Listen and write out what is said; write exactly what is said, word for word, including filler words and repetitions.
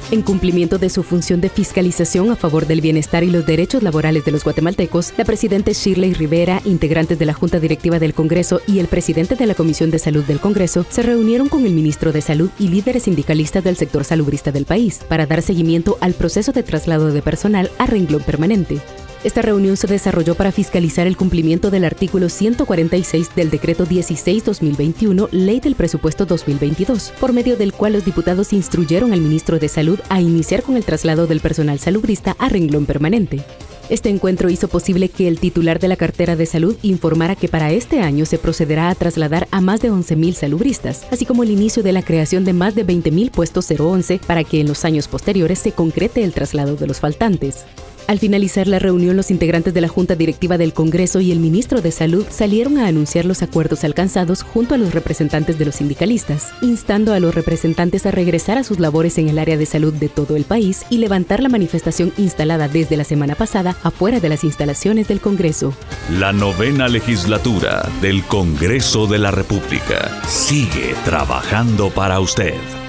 En cumplimiento de su función de fiscalización a favor del bienestar y los derechos laborales de los guatemaltecos, la presidenta Shirley Rivera, integrantes de la Junta Directiva del Congreso y el presidente de la Comisión de Salud del Congreso se reunieron con el ministro de Salud y líderes sindicalistas del sector salubrista del país para dar seguimiento al proceso de traslado de personal a renglón permanente. Esta reunión se desarrolló para fiscalizar el cumplimiento del artículo ciento cuarenta y seis del Decreto dieciséis guión dos mil veintiuno, Ley del Presupuesto dos mil veintidós, por medio del cual los diputados instruyeron al ministro de Salud a iniciar con el traslado del personal salubrista a renglón permanente. Este encuentro hizo posible que el titular de la cartera de salud informara que para este año se procederá a trasladar a más de once mil salubristas, así como el inicio de la creación de más de veinte mil puestos cero once para que en los años posteriores se concrete el traslado de los faltantes. Al finalizar la reunión, los integrantes de la Junta Directiva del Congreso y el ministro de Salud salieron a anunciar los acuerdos alcanzados junto a los representantes de los sindicalistas, instando a los representantes a regresar a sus labores en el área de salud de todo el país y levantar la manifestación instalada desde la semana pasada afuera de las instalaciones del Congreso. La novena legislatura del Congreso de la República sigue trabajando para usted.